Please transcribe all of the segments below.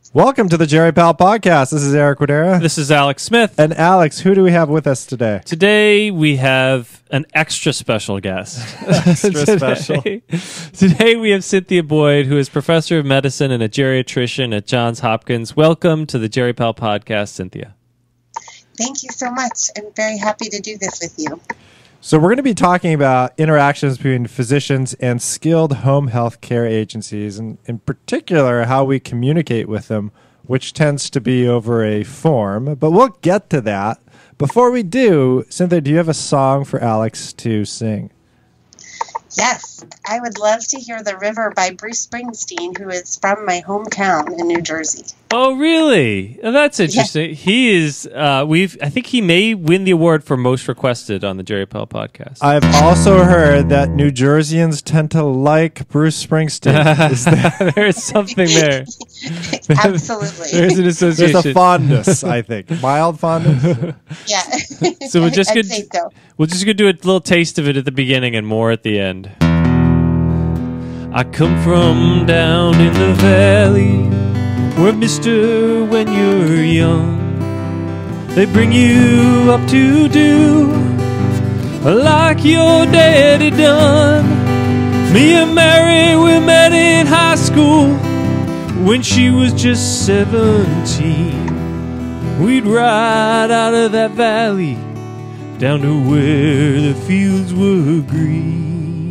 Welcome to the GeriPal podcast. This is Eric Widera. This is Alex Smith. And Alex, who do we have with us today? Today we have an extra special guest. Special. Today we have Cynthia Boyd, who is professor of medicine and a geriatrician at Johns Hopkins. Welcome to the GeriPal podcast, Cynthia. Thank you so much. I'm very happy to do this with you. So we're going to be talking about interactions between physicians and skilled home health care agencies, and in particular, how we communicate with them, which tends to be over a form. But we'll get to that. Before we do, Cynthia, do you have a song for Alex to sing? Yes, I would love to hear The River by Bruce Springsteen, who is from my hometown in New Jersey. Oh, really? Oh, that's interesting. Yeah. He is, I think he may win the award for most requested on the GeriPal podcast. I've also heard that New Jerseyans tend to like Bruce Springsteen. There's something there. Absolutely. There's an association. There's a fondness, I think. Mild fondness? Yeah. So we're just I'd say so. We're just going to do a little taste of it at the beginning and more at the end. I come from down in the valley where, mister, when you're young, they bring you up to do like your daddy done. Me and Mary, we met in high school when she was just 17. We'd ride out of that valley down to where the fields were green.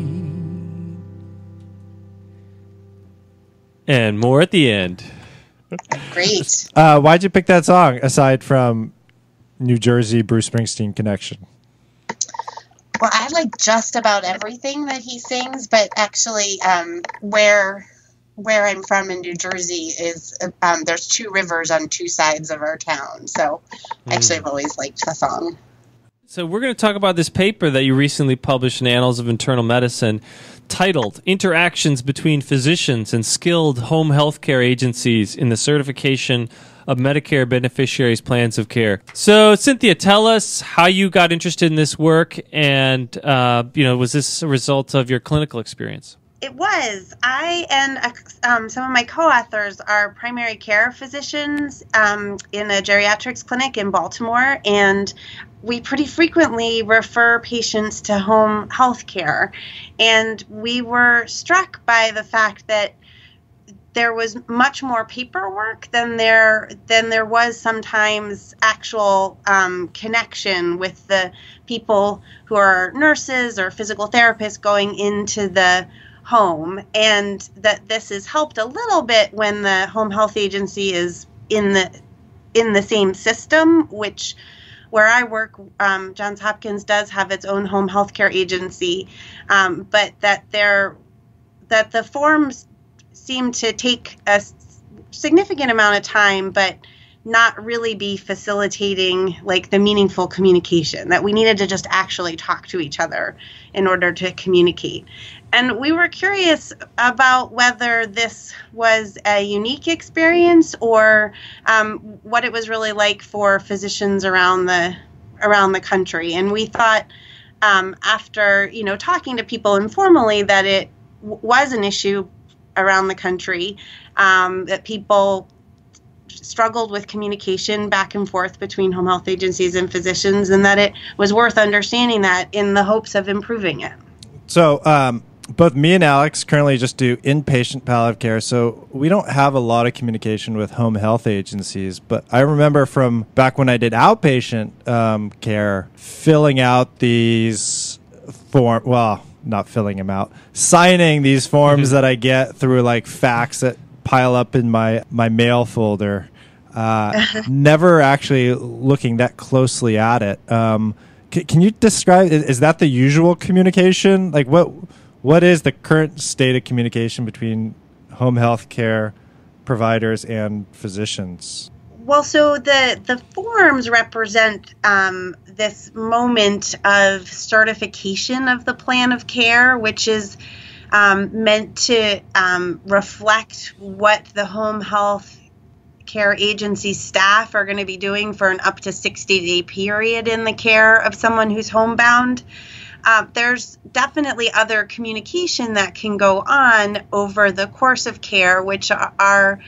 And more at the end. Great. Why'd you pick that song, aside from New Jersey Bruce Springsteen connection? Well, I like just about everything that he sings, but actually where I'm from in New Jersey is there's two rivers on two sides of our town. So actually I've always liked the song. So we're going to talk about this paper that you recently published in Annals of Internal Medicine titled Interactions Between Physicians and Skilled Home Healthcare Agencies in the Certification of Medicare Beneficiaries' Plans of Care. So, Cynthia, tell us how you got interested in this work, and was this a result of your clinical experience? It was. I and some of my co-authors are primary care physicians in a geriatrics clinic in Baltimore, and we pretty frequently refer patients to home health care. And we were struck by the fact that there was much more paperwork than there was sometimes actual connection with the people who are nurses or physical therapists going into the home, and that this is helped a little bit when the home health agency is in the same system, which where I work, Johns Hopkins does have its own home health care agency, but that the forms seem to take a significant amount of time, but not really be facilitating like the meaningful communication, that we needed to just actually talk to each other in order to communicate. And we were curious about whether this was a unique experience or what it was really like for physicians around the country. And we thought after talking to people informally that it was an issue around the country, that people struggled with communication back and forth between home health agencies and physicians, and that it was worth understanding that in the hopes of improving it. So both me and Alex currently just do inpatient palliative care, so we don't have a lot of communication with home health agencies. But I remember from back when I did outpatient care, filling out these forms, well, not filling them out, signing these forms that I get through like fax that pile up in my mail folder, never actually looking that closely at it. Can you describe, is that the usual communication? Like what is the current state of communication between home health care providers and physicians? Well, so the forms represent this moment of certification of the plan of care, which is meant to reflect what the home health care agency staff are going to be doing for an up to 60-day period in the care of someone who's homebound. There's definitely other communication that can go on over the course of care, which are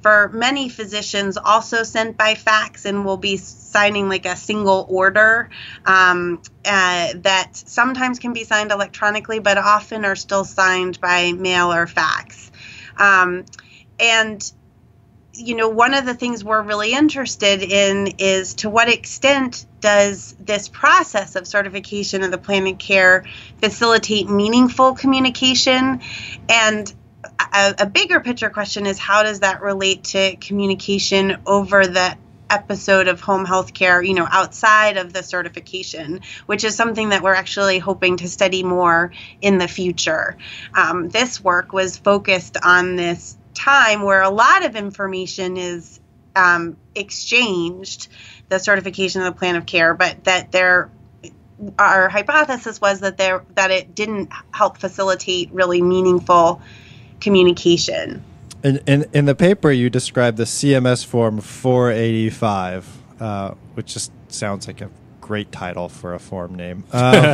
for many physicians also sent by fax and will be signing like a single order that sometimes can be signed electronically, but often are still signed by mail or fax. And one of the things we're really interested in is to what extent does this process of certification of the plan of care facilitate meaningful communication? And a bigger picture question is, how does that relate to communication over the episode of home health care, outside of the certification, which is something that we're actually hoping to study more in the future. This work was focused on this time where a lot of information is exchanged, the certification of the plan of care, but that our hypothesis was that it didn't help facilitate really meaningful communication. In the paper, you described the CMS Form 485, which just sounds like a great title for a form name.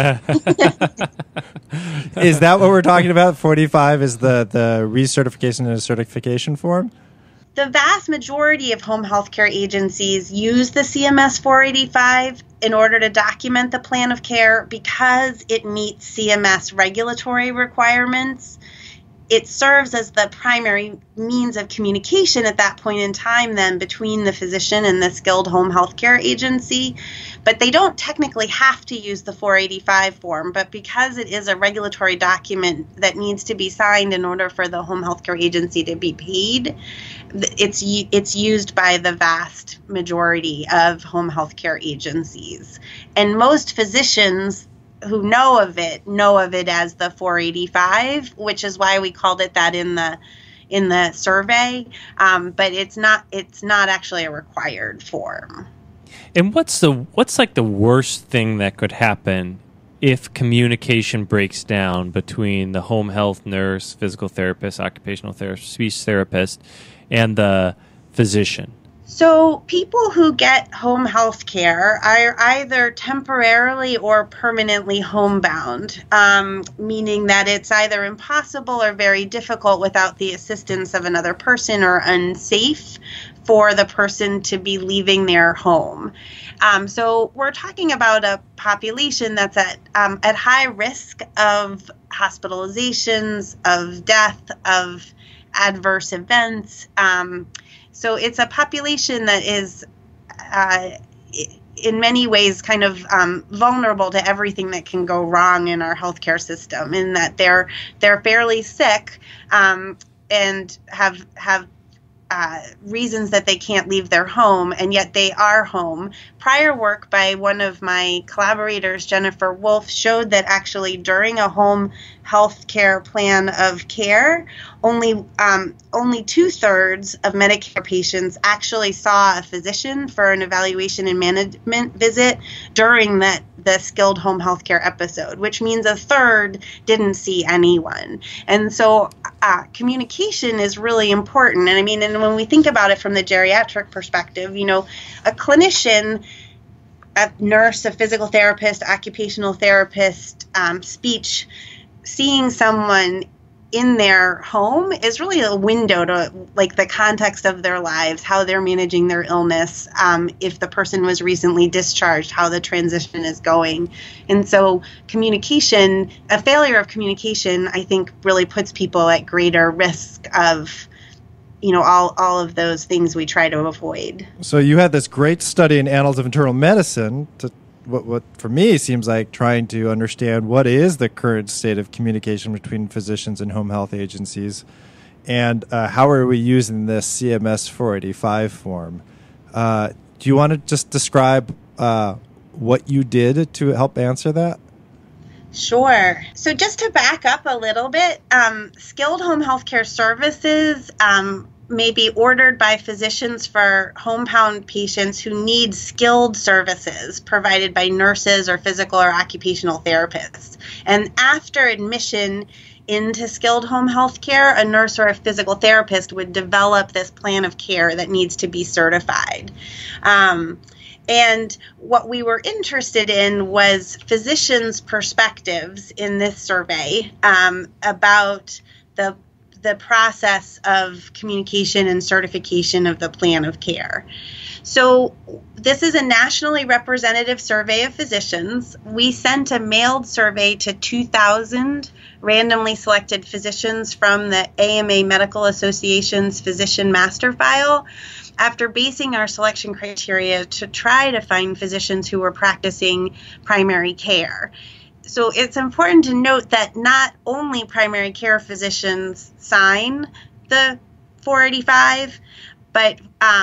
Is that what we're talking about? 45 is the recertification and certification form? The vast majority of home health care agencies use the CMS 485 in order to document the plan of care because it meets CMS regulatory requirements. It serves as the primary means of communication at that point in time then between the physician and the skilled home health care agency. But they don't technically have to use the 485 form, but because it is a regulatory document that needs to be signed in order for the home health care agency to be paid, it's used by the vast majority of home health care agencies. And most physicians who know of it as the 485, which is why we called it that in the survey. But it's not actually a required form. And what's like the worst thing that could happen if communication breaks down between the home health nurse, physical therapist, occupational therapist, speech therapist, and the physician? So people who get home health care are either temporarily or permanently homebound, meaning that it's either impossible or very difficult without the assistance of another person, or unsafe for the person to be leaving their home. So we're talking about a population that's at high risk of hospitalizations, of death, of adverse events. So it's a population that is, in many ways, kind of vulnerable to everything that can go wrong in our healthcare system, in that they're fairly sick and have reasons that they can't leave their home, and yet they are home. Prior work by one of my collaborators, Jennifer Wolf, showed that actually during a home health care plan of care, only 2/3 of Medicare patients actually saw a physician for an evaluation and management visit during the skilled home health care episode, which means 1/3 didn't see anyone. And so communication is really important. And I mean, and when we think about it from the geriatric perspective, a clinician, a nurse, a physical therapist, occupational therapist, speech, seeing someone in their home is really a window to like the context of their lives, how they're managing their illness, if the person was recently discharged, how the transition is going. And so communication, a failure of communication, I think really puts people at greater risk of all of those things we try to avoid. So you had this great study in Annals of Internal Medicine to what for me seems like trying to understand what is the current state of communication between physicians and home health agencies, and how are we using this CMS 485 form. Do you want to just describe what you did to help answer that? Sure. So just to back up a little bit, skilled home health care services may be ordered by physicians for homebound patients who need skilled services provided by nurses or physical or occupational therapists. And after admission into skilled home health care, a nurse or a physical therapist would develop this plan of care that needs to be certified. And what we were interested in was physicians' perspectives in this survey about the the process of communication and certification of the plan of care. So this is a nationally representative survey of physicians. We sent a mailed survey to 2,000 randomly selected physicians from the AMA Medical Association's Physician Master File after basing our selection criteria to try to find physicians who were practicing primary care. So it's important to note that not only primary care physicians sign the 485, but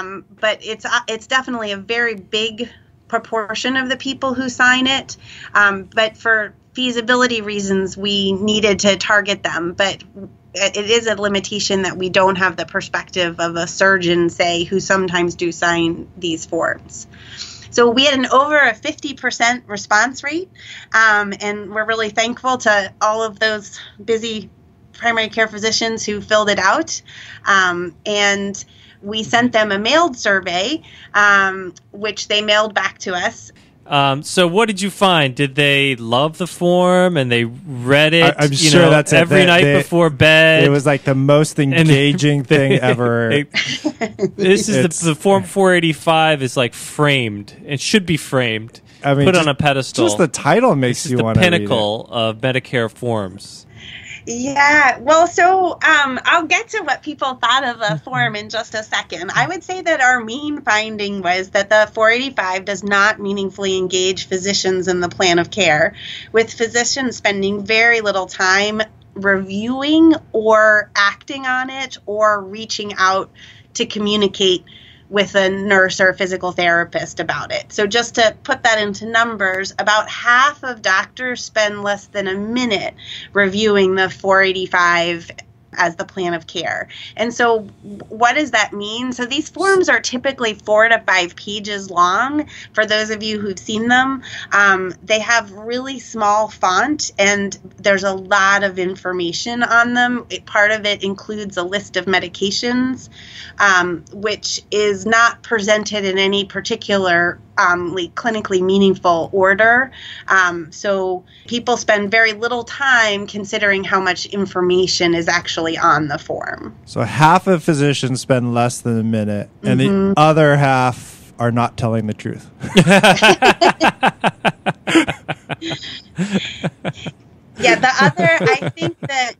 it's definitely a very big proportion of the people who sign it. But for feasibility reasons, we needed to target them. But it is a limitation that we don't have the perspective of a surgeon, say, who sometimes do sign these forms. So we had an over a 50% response rate, and we're really thankful to all of those busy primary care physicians who filled it out. And we sent them a mailed survey, which they mailed back to us. So what did you find? Did they love the form and they read it? I'm sure that's every night before bed. It was like the most engaging thing ever. This is the Form 485 is like framed. It should be framed. I mean, put on a pedestal. Just the title makes you want to read it. This is the pinnacle of Medicare forms. Yeah, well, so I'll get to what people thought of the form in just a second. I would say that our main finding was that the 485 does not meaningfully engage physicians in the plan of care, with physicians spending very little time reviewing or acting on it or reaching out to communicate with a nurse or a physical therapist about it. So just to put that into numbers, about half of doctors spend less than a minute reviewing the 485 as the plan of care. And so what does that mean? So these forms are typically 4 to 5 pages long. For those of you who've seen them, they have really small font and there's a lot of information on them. Part of it includes a list of medications, which is not presented in any particular clinically meaningful order. So people spend very little time considering how much information is actually on the form. So half of physicians spend less than a minute, and the other half are not telling the truth. Yeah, the other, I think that,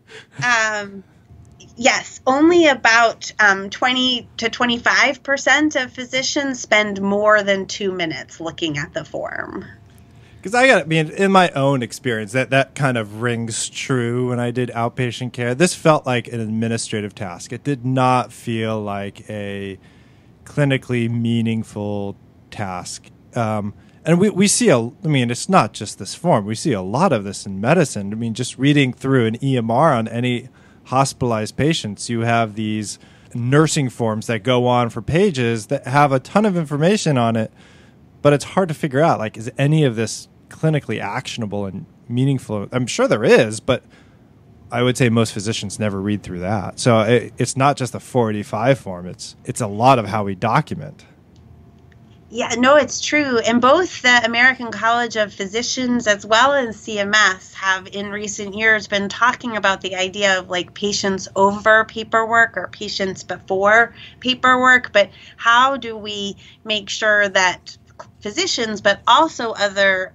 yes, only about 20 to 25% of physicians spend more than 2 minutes looking at the form. Because in my own experience, that kind of rings true when I did outpatient care. This felt like an administrative task. It did not feel like a clinically meaningful task. And we see it's not just this form. We see a lot of this in medicine. I mean, just reading through an EMR on any hospitalized patients, you have these nursing forms that go on for pages that have a ton of information on it, but it's hard to figure out, like, is any of this clinically actionable and meaningful? I'm sure there is, but I would say most physicians never read through that. So it's not just a 485 form. It's a lot of how we document. Yeah, no, it's true. And both the American College of Physicians as well as CMS have in recent years been talking about the idea of like patients over paperwork or patients before paperwork. But how do we make sure that physicians, but also other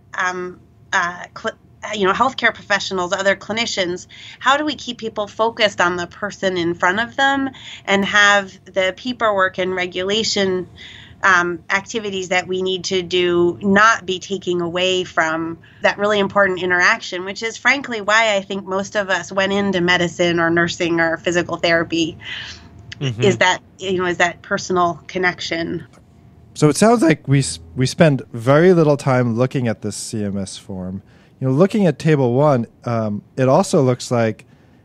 healthcare professionals, other clinicians, how do we keep people focused on the person in front of them and have the paperwork and regulation activities that we need to do not be taking away from that really important interaction, which is frankly why I think most of us went into medicine or nursing or physical therapy, is that personal connection. So it sounds like we spend very little time looking at this CMS form. Looking at Table 1, it also looks like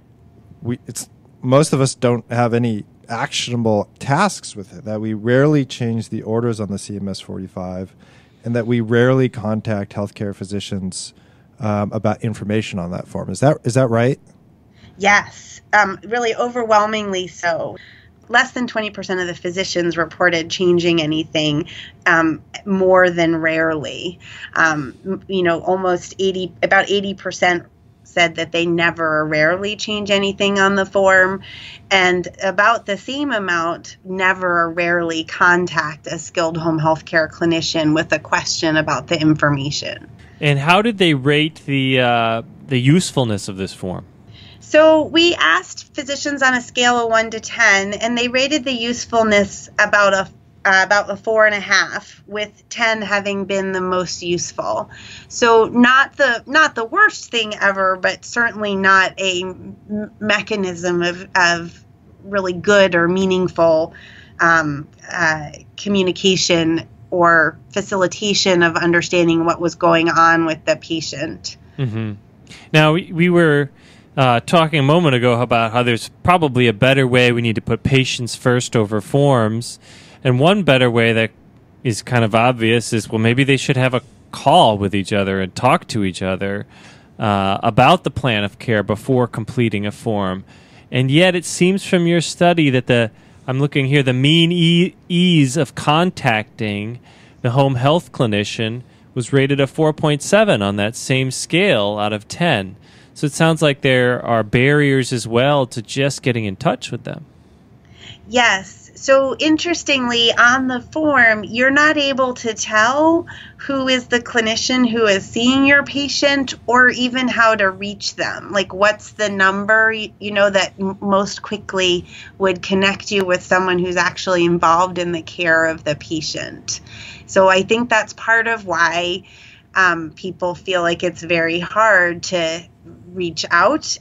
most of us don't have any actionable tasks with it, that we rarely change the orders on the CMS 45, and that we rarely contact healthcare physicians about information on that form. Is that right? Yes, really overwhelmingly so. Less than 20% of the physicians reported changing anything about 80% said that they never or rarely change anything on the form, and about the same amount never or rarely contact a skilled home health care clinician with a question about the information. And how did they rate the usefulness of this form? So we asked physicians on a scale of 1 to 10, and they rated the usefulness about a 4.5, with 10 having been the most useful. So not the worst thing ever, but certainly not a mechanism of really good or meaningful communication or facilitation of understanding what was going on with the patient. Mm-hmm. Now, we were talking a moment ago about how there's probably a better way. We need to put patients first over forms. And one better way that is kind of obvious is, well, maybe they should have a call with each other and talk to each other about the plan of care before completing a form. And yet it seems from your study that I'm looking here, the mean ease of contacting the home health clinician was rated a 4.7 on that same scale out of 10. So it sounds like there are barriers as well to just getting in touch with them. Yes. So interestingly, on the form, you're not able to tell who is the clinician who is seeing your patient, or even how to reach them. Like, what's the number, that most quickly would connect you with someone who's actually involved in the care of the patient. So I think that's part of why people feel like it's very hard to reach out,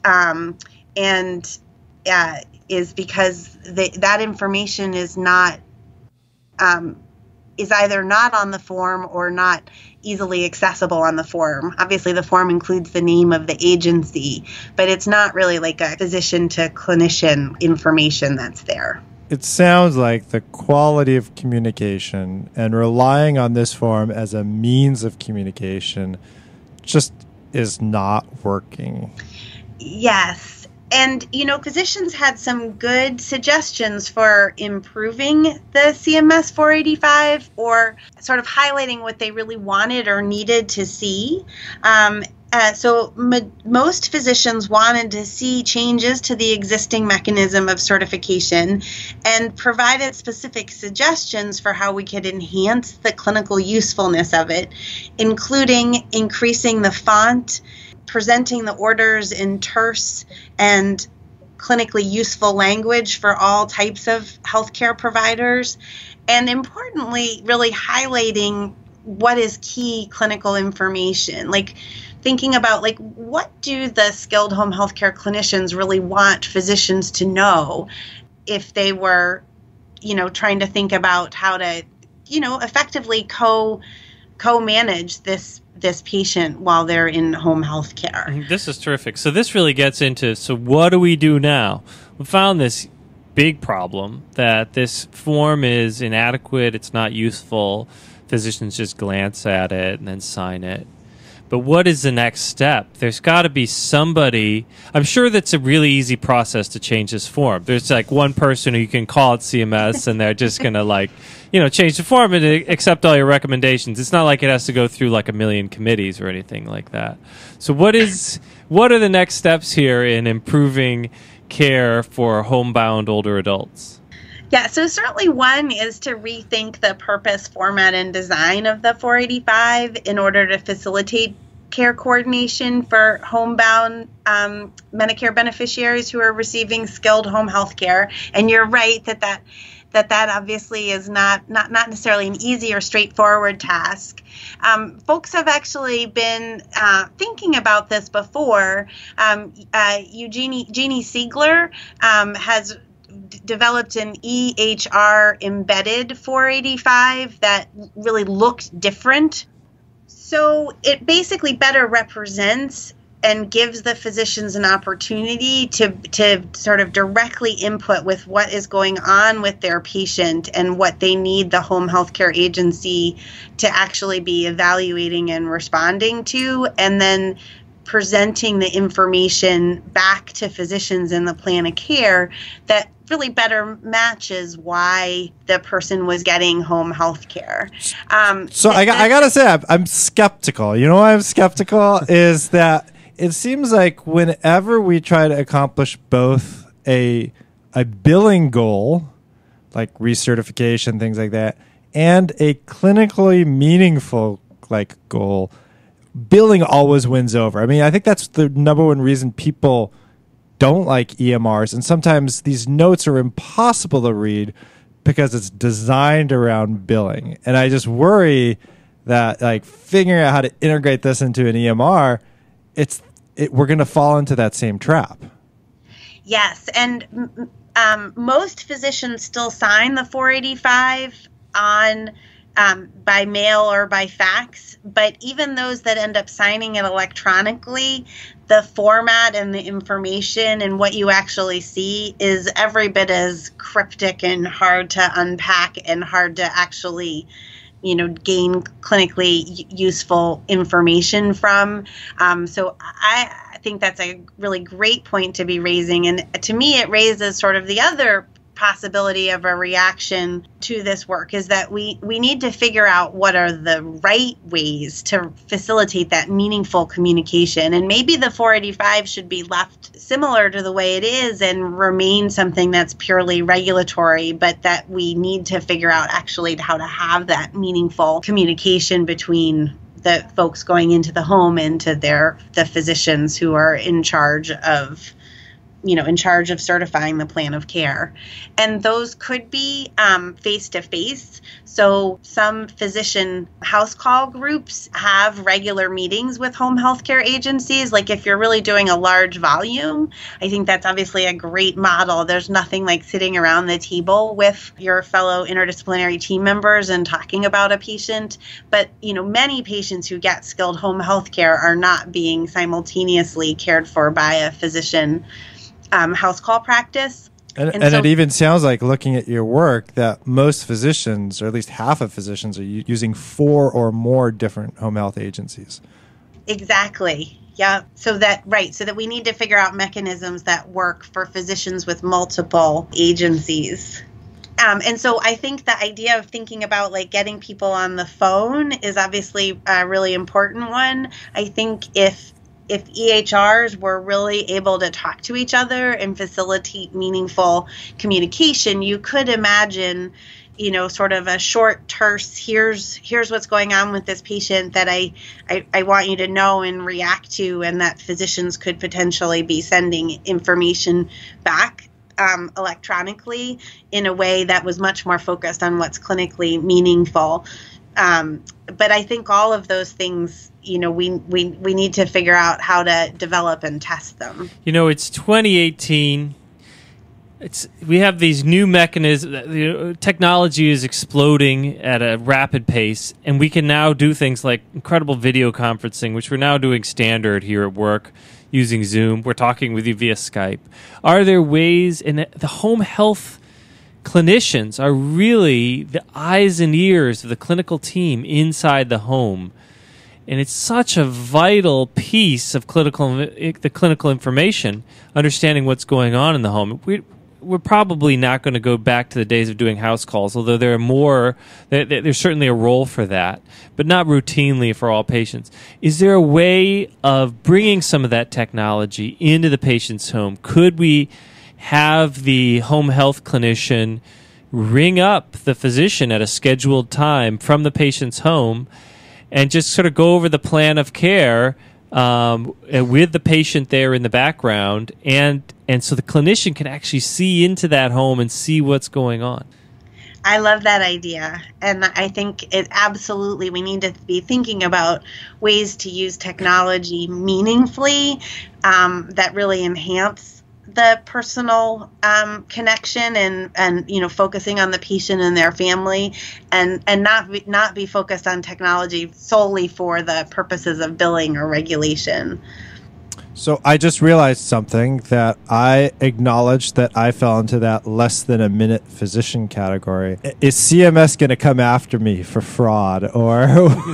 is because that information is not is either not on the form or not easily accessible on the form. Obviously, the form includes the name of the agency, but it's not really like a physician to clinician information that's there. It sounds like the quality of communication and relying on this form as a means of communication just is not working. Yes. And, physicians had some good suggestions for improving the CMS 485, or sort of highlighting what they really wanted or needed to see. Most physicians wanted to see changes to the existing mechanism of certification, and provided specific suggestions for how we could enhance the clinical usefulness of it, including increasing the font, presenting the orders in terse and clinically useful language for all types of healthcare providers, and importantly, really highlighting what is key clinical information. Like, thinking about, what do the skilled home healthcare clinicians really want physicians to know if they were, trying to think about how to, effectively co-manage this patient while they're in home health care. This is terrific. So this really gets into, so what do we do now? We found this big problem that this form is inadequate, it's not useful, physicians just glance at it and then sign it. But what is the next step? There's got to be somebody. I'm sure that's a really easy process to change this form. There's one person who you can call at CMS and they're just going to change the form and accept all your recommendations. It's not like it has to go through a million committees or anything like that. So what are the next steps here in improving care for homebound older adults? Yeah, so certainly one is to rethink the purpose, format, and design of the 485 in order to facilitate care coordination for homebound Medicare beneficiaries who are receiving skilled home health care. And you're right that obviously is not necessarily an easy or straightforward task. Folks have actually been thinking about this before. Jeannie Siegler has developed an EHR embedded 485 that really looked different. So it basically better represents and gives the physicians an opportunity to sort of directly input with what is going on with their patient and what they need the home health care agency to actually be evaluating and responding to, and then presenting the information back to physicians in the plan of care that really better matches why the person was getting home health care. So I got to say, I'm skeptical. You know why I'm skeptical is that it seems like whenever we try to accomplish both a billing goal, like recertification, things like that, and a clinically meaningful like goal, billing always wins over. I mean, I think that's the number one reason people don't like EMRs, and sometimes these notes are impossible to read because it's designed around billing. And I just worry that like figuring out how to integrate this into an EMR, we're going to fall into that same trap. Yes, and most physicians still sign the 485 on by mail or by fax, but even those that end up signing it electronically, the format and the information and what you actually see is every bit as cryptic and hard to unpack and hard to actually, gain clinically useful information from. So I think that's a really great point to be raising. And to me, it raises sort of the other possibility of a reaction to this work is that we need to figure out what are the right ways to facilitate that meaningful communication. And maybe the 485 should be left similar to the way it is and remain something that's purely regulatory, but that we need to figure out actually how to have that meaningful communication between the folks going into the home and to the physicians who are in charge of certifying the plan of care. And those could be face-to-face. So some physician house call groups have regular meetings with home health care agencies. Like if you're really doing a large volume, I think that's obviously a great model. There's nothing like sitting around the table with your fellow interdisciplinary team members and talking about a patient. But, many patients who get skilled home health care are not being simultaneously cared for by a physician house call practice. And so, it even sounds like, looking at your work, that most physicians, or at least half of physicians, are using 4 or more different home health agencies. Exactly. Yeah. So that we need to figure out mechanisms that work for physicians with multiple agencies. And so I think the idea of thinking about like getting people on the phone is obviously a really important one. I think if EHRs were really able to talk to each other and facilitate meaningful communication, you could imagine, sort of a short, terse, here's what's going on with this patient that I want you to know and react to, and that physicians could potentially be sending information back electronically in a way that was much more focused on what's clinically meaningful. But I think all of those things, we need to figure out how to develop and test them. It's 2018. We have these new mechanisms. Technology is exploding at a rapid pace, and we can now do things like incredible video conferencing, which we're now doing standard here at work using Zoom. We're talking with you via Skype. Are there ways, and the home health clinicians are really the eyes and ears of the clinical team inside the home. And it's such a vital piece of the clinical information, understanding what's going on in the home. We're probably not going to go back to the days of doing house calls, although there's certainly a role for that, but not routinely for all patients. Is there a way of bringing some of that technology into the patient's home? Could we have the home health clinician ring up the physician at a scheduled time from the patient's home and just sort of go over the plan of care with the patient there in the background, and so the clinician can actually see into that home and see what's going on? I love that idea. And I think we need to be thinking about ways to use technology meaningfully that really enhance the personal connection and focusing on the patient and their family, and not be focused on technology solely for the purposes of billing or regulation. So I just realized something, that I acknowledged that I fell into that less than a minute physician category. Is CMS going to come after me for fraud, or?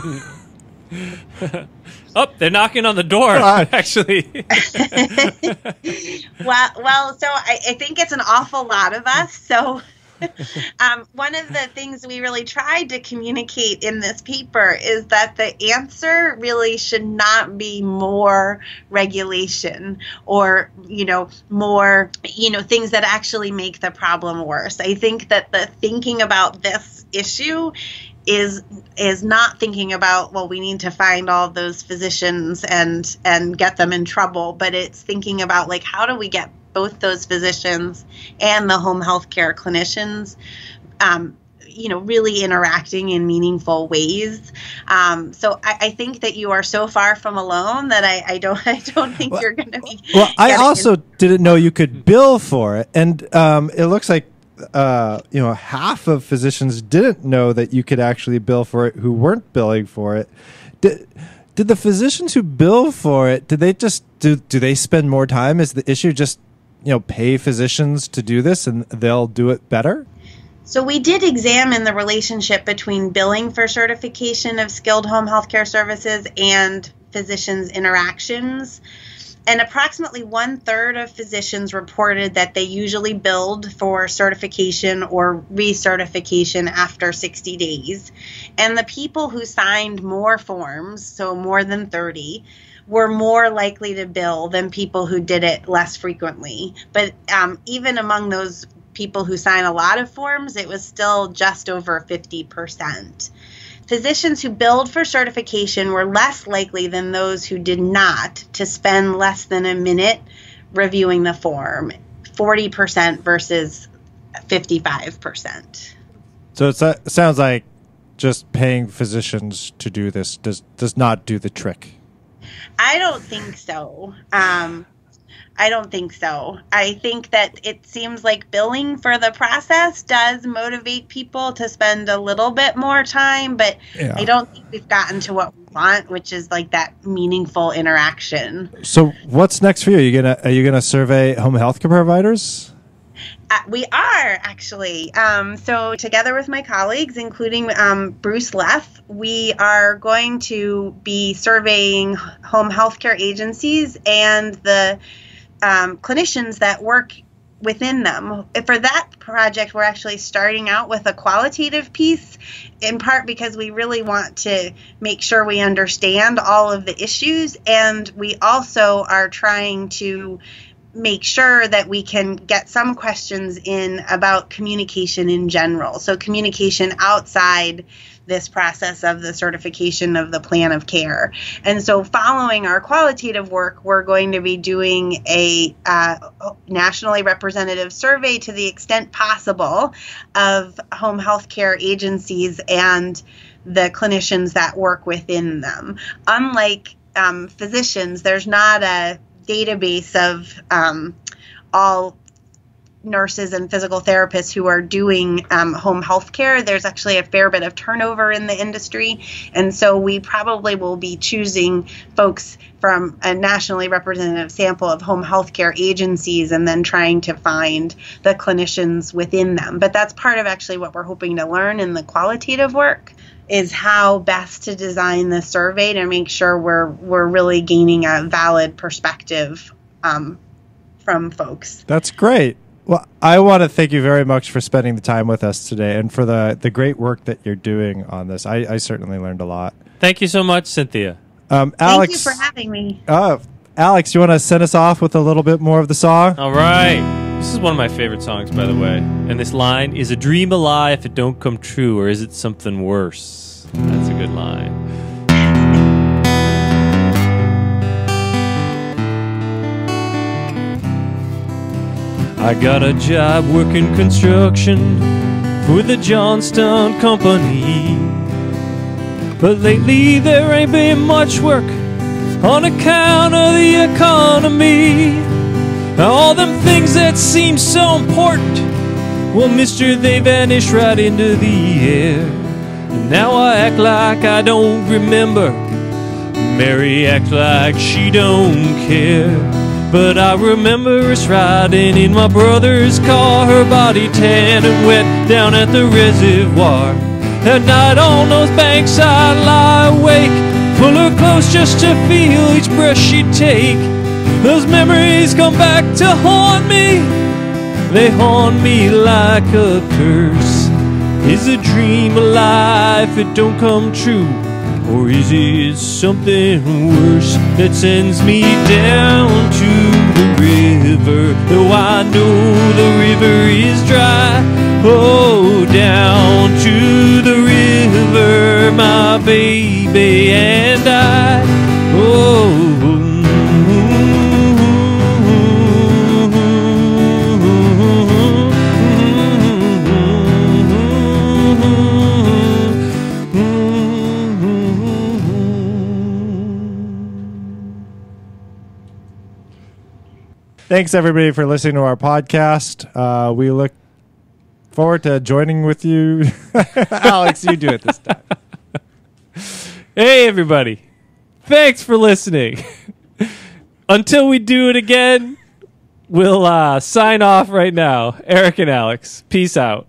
Oh, they're knocking on the door, actually. Well, so I think it's an awful lot of us. So One of the things we really tried to communicate in this paper is that the answer really should not be more regulation or, more, things that actually make the problem worse. I think that the thinking about this issue is not thinking about, well, we need to find all those physicians and get them in trouble, but it's thinking about, like, how do we get both those physicians and the home health care clinicians really interacting in meaningful ways. So I think that you are so far from alone that I don't think you're going to be. Well, I also didn't know you could bill for it, and it looks like half of physicians didn't know that you could actually bill for it who weren't billing for it. Did the physicians who bill for it, did they just do they spend more time? Is the issue just pay physicians to do this and they'll do it better? So we did examine the relationship between billing for certification of skilled home healthcare services and physicians' interactions. And approximately 1/3 of physicians reported that they usually billed for certification or recertification after 60 days. And the people who signed more forms, so more than 30, were more likely to bill than people who did it less frequently. But even among those people who sign a lot of forms, it was still just over 50%. Physicians who billed for certification were less likely than those who did not to spend less than a minute reviewing the form, 40% versus 55%. So it sounds like just paying physicians to do this does not do the trick. I don't think so. I don't think so. I think that it seems like billing for the process does motivate people to spend a little bit more time, but yeah. I don't think we've gotten to what we want, which is like that meaningful interaction. So what's next for you? Are you gonna survey home healthcare providers? We are, actually. So together with my colleagues, including Bruce Leff, we are going to be surveying home healthcare agencies and the clinicians that work within them. For that project, we're actually starting out with a qualitative piece, in part because we really want to make sure we understand all of the issues, and we also are trying to make sure that we can get some questions in about communication in general. So communication outside this process of the certification of the plan of care. And so following our qualitative work, we're going to be doing a nationally representative survey to the extent possible of home health care agencies and the clinicians that work within them. Unlike physicians, there's not a database of all nurses and physical therapists who are doing home health care. There's actually a fair bit of turnover in the industry, and so we probably will be choosing folks from a nationally representative sample of home health care agencies and then trying to find the clinicians within them. But that's part of actually what we're hoping to learn in the qualitative work, is how best to design the survey to make sure we're really gaining a valid perspective from folks. That's great. Well, I want to thank you very much for spending the time with us today and for the great work that you're doing on this. I certainly learned a lot. Thank you so much, Cynthia. Alex, thank you for having me. Alex, you want to send us off with a little bit more of the song? All right. This is one of my favorite songs, by the way. And this line, is a dream a lie if it don't come true, or is it something worse? That's a good line. I got a job working construction for the Johnston Company, but lately there ain't been much work on account of the economy. Now all them things that seem so important, well, mister, they vanish right into the air. And now I act like I don't remember, Mary act like she don't care. But I remember us riding in my brother's car, her body tan and wet down at the reservoir. At night on those banks I'd lie awake, pull her close just to feel each breath she'd take. Those memories come back to haunt me, They haunt me like a curse. Is a dream a life it don't come true? Or is it something worse that sends me down to the river? Though I know the river is dry. Oh, down to the river, my baby and I. Oh, Thanks, everybody, for listening to our podcast. We look forward to joining with you. Alex, you do it this time. hey, everybody. Thanks for listening. Until we do it again, we'll sign off right now. Eric and Alex, peace out.